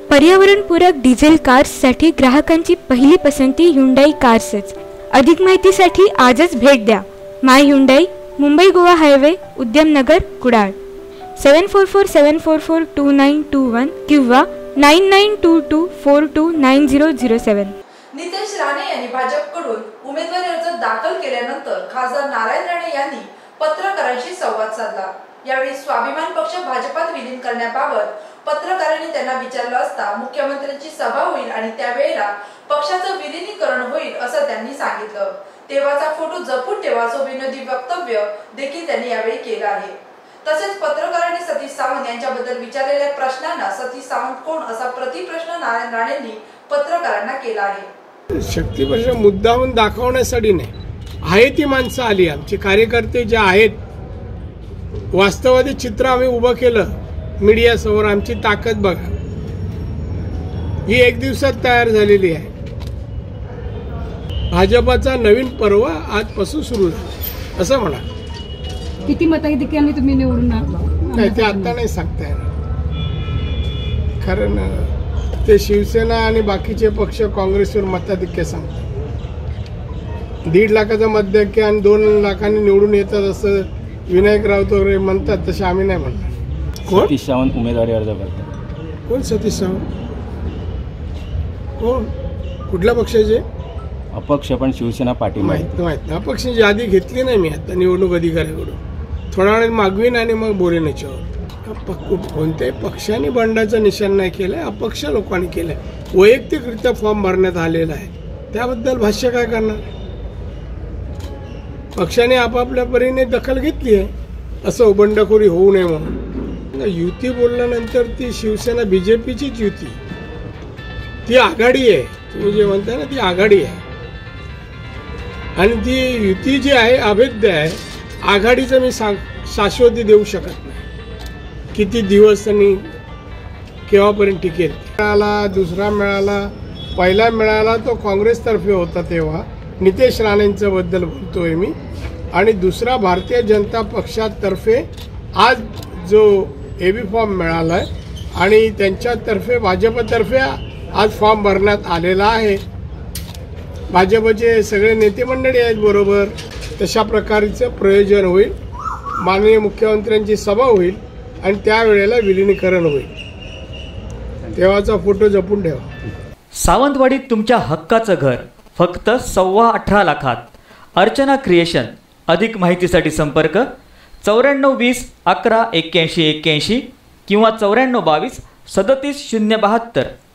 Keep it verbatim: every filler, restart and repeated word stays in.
पर्यावरणपूरक डिझेल कार्ससाठी ग्राहकांची पहिली पसंती ह्युंडाई कार्सच। अधिक माहितीसाठी आजच भेट द्या। My Hyundai, Mumbai Goa highway, Udyamnagar, Kudal. Seven four four seven four four two nine two one किंवा nine nine two two four two nine zero zero seven. Nitesh Rane यांनी भाजपकडून उमेदवारी अर्ज दाखल केल्यानंतर खासदार नारायण राणे यांनी पत्रकारांशी संवाद साधला। यावेळी स्वाभिमान पक्ष भाजपात विलीन करण्याबाबत पत्रकारांनी त्यांना विचारलं असता मुख्यमंत्र्यांची सभा होईल आणि त्यावेळेला पक्षाचं विलीनीकरण होईल असं त्यांनी सांगितलं। तेव्हाचा फोटो जपून ठेवा असं विनोदी वक्तव्य देखील त्यांनी यावेळी केलं आहे। तसेच पत्रकारांनी सतीश सावंत यांच्याबद्दल विचारलेल्या प्रश्नांना सतीश सावंत कोण असा प्रतिप्रश्न नारायण राणेंनी पत्रकारांना केला आहे। शक्तीप्रश्न मुद्दाहून दाखवण्यासाठी नाही, आहे ती माणसं आली, आमचे कार्यकर्ते जे आहेत, वास्तवादी चित्र आम्ही उभं केलं मीडियासमोर। आमची ताकद बघा, ही एक दिवसात तयार झालेली आहे। भाजपाचा नवीन पर्व आजपासून सुरू झाला असं म्हणा। किती मताधिक्याने तुम्ही निवडून नाही ते आता नाही सांगता येणार, कारण ते शिवसेना आणि बाकीचे पक्ष काँग्रेसवर मताधिक्य सांगतात। दीड लाखाचं मताधिक्य आणि दोन लाखांनी निवडून येतात असं विनायक राऊत वगैरे म्हणतात, तसे आम्ही नाही म्हणणार। कोण? सतीश सावंत उमेदवारी अर्ज करतात। कोण सतीश सावंत? कोण? कुठल्या पक्षाचे? अपक्ष पण शिवसेना पाठिंबा माहित माहित अपक्षाची यादी घेतली नाही मी आता निवडणूक अधिकाऱ्याकडून। थोड्या वेळाने मागवीन आणि मग बोलेन याच्यावर। कोणत्याही पक्षाने बंडाचं निशाण नाही केलंय, अपक्ष लोकांनी केलंय। वैयक्तिकरित्या फॉर्म भरण्यात आलेला आहे, त्याबद्दल भाष्य काय करणार? पक्षाने आपापल्या परीने दखल घेतली आहे असं बंडखोरी होऊ नये म्हणून। युती बोलल्यानंतर ती शिवसेना बीजेपीचीच युती, ती आघाडी आहे। तुम्ही जे म्हणताय ना ती आघाडी आहे आणि ती युती जी आहे अभेद्य आहे। आघाडीचं मी शाश्वती देऊ शकत नाही किती दिवस आणि केव्हापर्यंत टिकेल। मिळाला, दुसरा मिळाला, पहिला मिळाला तो काँग्रेसतर्फे होता तेव्हा नितेश राणेंच्या बद्दल बोलतोय मी, आणि दुसरा भारतीय जनता पक्षातर्फे आज जो एबी फॉर्म मिळाला आहे आणि त्यांच्यातर्फे भाजपतर्फे आज फॉर्म भरण्यात आलेला आहे। भाजपचे सगळे नेते मंडळी आहेत बरोबर, तशा प्रकारचं प्रयोजन होईल। माननीय मुख्यमंत्र्यांची सभा होईल आणि त्यावेळेला विलीनीकरण होईल। तेव्हाचा फोटो जपून ठेवा। सावंतवाडीत तुमच्या हक्काचं घर फक्त सव्वा अठरा लाखात। अर्चना क्रिएशन। अधिक माहितीसाठी संपर्क चौऱ्याण्णव वीस अकरा एक्क्याऐंशी एक्क्याऐंशी किंवा चौऱ्याण्णव बावीस सदतीस शून्य बहात्तर।